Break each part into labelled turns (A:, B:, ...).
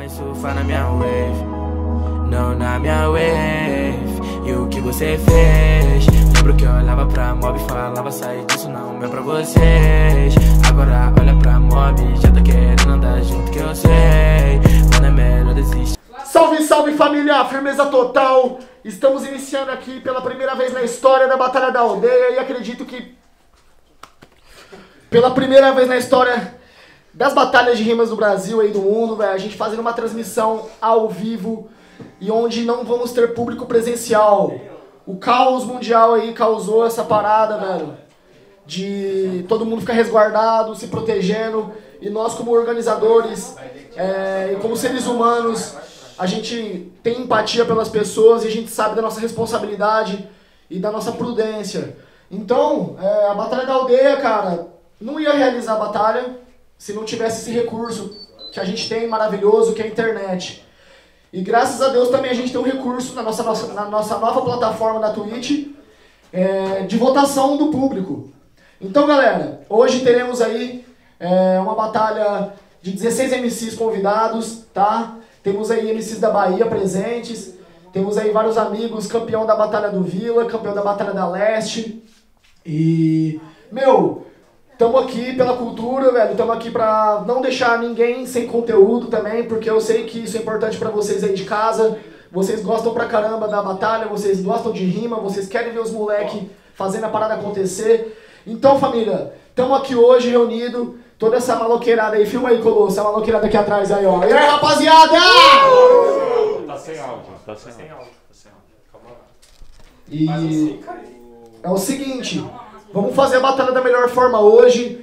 A: mãe surfa na minha wave, não na minha wave. E o que você fez? Lembro que eu olhava pra mob e falava, sai disso não é pra vocês. Agora olha pra mob, já tá querendo andar junto que eu sei. Mano, é melhor desistir.
B: Salve, salve família, firmeza total. Estamos iniciando aqui pela primeira vez na história da Batalha da Aldeia. E acredito que pela primeira vez na história das batalhas de rimas do Brasil e do mundo, véio, a gente fazendo uma transmissão ao vivo e onde não vamos ter público presencial. O caos mundial aí causou essa parada, velho, de todo mundo ficar resguardado, se protegendo, e nós como organizadores e como seres humanos, a gente tem empatia pelas pessoas e a gente sabe da nossa responsabilidade e da nossa prudência. Então, a Batalha da Aldeia, cara, não ia realizar a batalha se não tivesse esse recurso que a gente tem maravilhoso, que é a internet. E graças a Deus também a gente tem um recurso na nossa nova plataforma da Twitch de votação do público. Então, galera, hoje teremos aí uma batalha de 16 MCs convidados, tá? Temos aí MCs da Bahia presentes, temos aí vários amigos, campeão da Batalha do Vila, campeão da Batalha da Leste. E, meu, estamos aqui pela cultura, velho, estamos aqui pra não deixar ninguém sem conteúdo também, porque eu sei que isso é importante pra vocês aí de casa. Vocês gostam pra caramba da batalha, vocês gostam de rima, vocês querem ver os moleques fazendo a parada acontecer. Então, família, estamos aqui hoje reunidos, toda essa maloqueirada aí. Filma aí, Colosso, essa maloqueirada aqui atrás aí, ó. E aí, rapaziada!
C: Tá sem áudio, tá sem áudio. Calma lá.
B: E é o seguinte, vamos fazer a batalha da melhor forma hoje.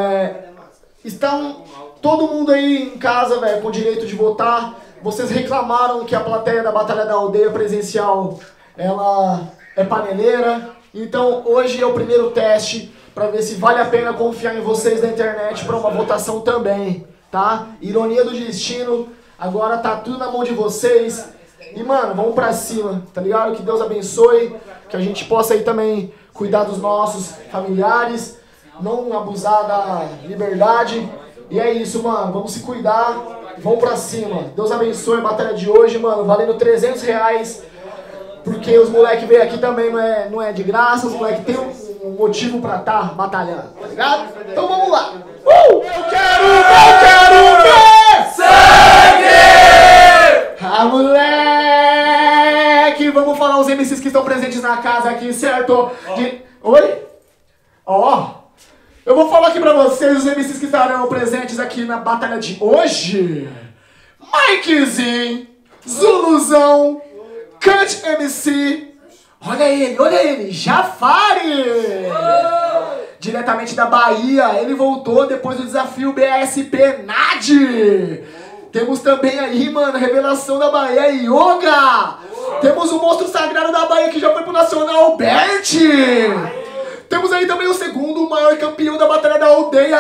B: Estão todo mundo aí em casa, velho, com o direito de votar. Vocês reclamaram que a plateia da Batalha da Aldeia presencial, ela é paneleira. Então hoje é o primeiro teste para ver se vale a pena confiar em vocês na internet para uma votação também, tá? Ironia do destino, agora tá tudo na mão de vocês. E, mano, vamos pra cima, tá ligado? Que Deus abençoe, que a gente possa aí também cuidar dos nossos familiares, não abusar da liberdade. E é isso, mano, vamos se cuidar, vamos pra cima. Deus abençoe a batalha de hoje, mano, valendo R$300, porque os moleques veio aqui também não é de graça, os moleques tem um motivo pra estar batalhando, tá ligado? Então vamos lá! Eu quero ver sangue! Ah, moleque! Vamos falar os MCs que estão presentes na casa aqui, certo? Oi? Ó, eu vou falar aqui pra vocês os MCs que estarão presentes aqui na batalha de hoje. Mikezinho, Zuluzão, Cut MC, olha ele, Jafari! Diretamente da Bahia, ele voltou depois do desafio BASP NAD. Temos também aí, mano, revelação da Bahia, Yoga. Temos o monstro sagrado da Bahia que já foi pro Nacional, Bert. Temos aí também o segundo maior campeão da Batalha da Aldeia,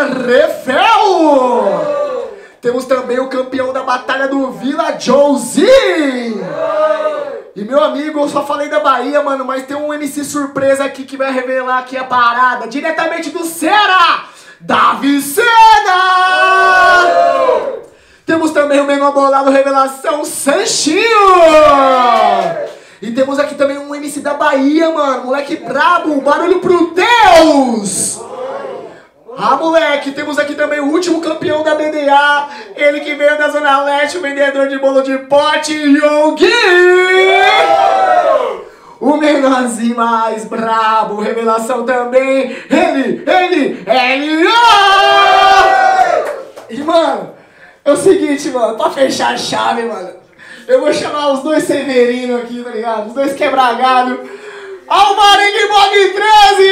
B: Refel. Temos também o campeão da Batalha do Vila, Joezinho. E meu amigo, eu só falei da Bahia, mano, mas tem um MC surpresa aqui que vai revelar aqui a parada, diretamente do Ceará, Davi Sena! Temos também o menor bolado revelação, Sanchinho! E temos aqui também um MC da Bahia, mano, moleque brabo, barulho pro Deus! Ah, moleque, temos aqui também o último campeão da BDA, ele que veio da Zona Leste, o vendedor de bolo de pote, Yogi! O menorzinho mais brabo, revelação também, ele! E, mano, é o seguinte, mano, pra fechar a chave, mano, eu vou chamar os dois Severino aqui, tá ligado? Os dois quebra-galho. Alvarenga Bog 13!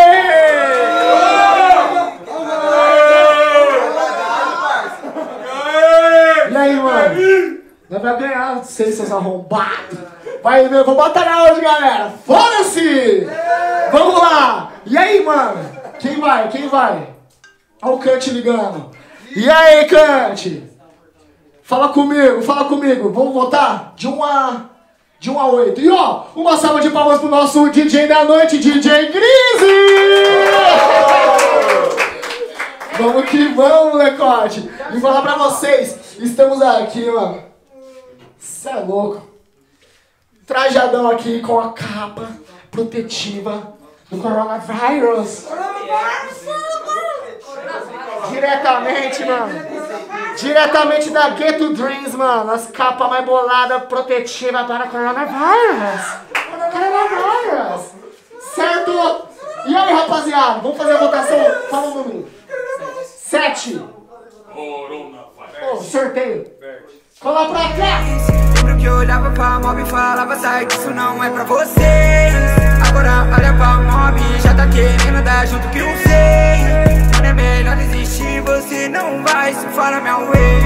B: E aí, mano? Nós vamos ganhar, não sei, seus arrombados. Vai, eu vou batalhar hoje, galera. Foda-se! Vamos lá! E aí, mano? Quem vai? Olha o Kant ligando. E aí, Kant? Fala comigo. Vamos votar? De 1 a 8. E ó, uma salva de palmas pro nosso DJ da noite, DJ Grise! Vamos que vamos, molecote! E falar pra vocês, estamos aqui, mano. Cê é louco. Trajadão aqui com a capa protetiva do coronavírus. Diretamente, mano. Diretamente da Ghetto Dreams, mano. As capas mais boladas, protetivas para coronavírus. Coronavírus. Certo? E aí, rapaziada? Vamos fazer a votação? Fala o número. 7. Oh, sorteio. Cola pra cá.
D: Lembro que eu olhava pra mob e falava, sai disso, não é pra vocês. Agora olha pra mob e já tá querendo dar junto que eu sei. Mano, é melhor desistir, você não vai, se fala minha way.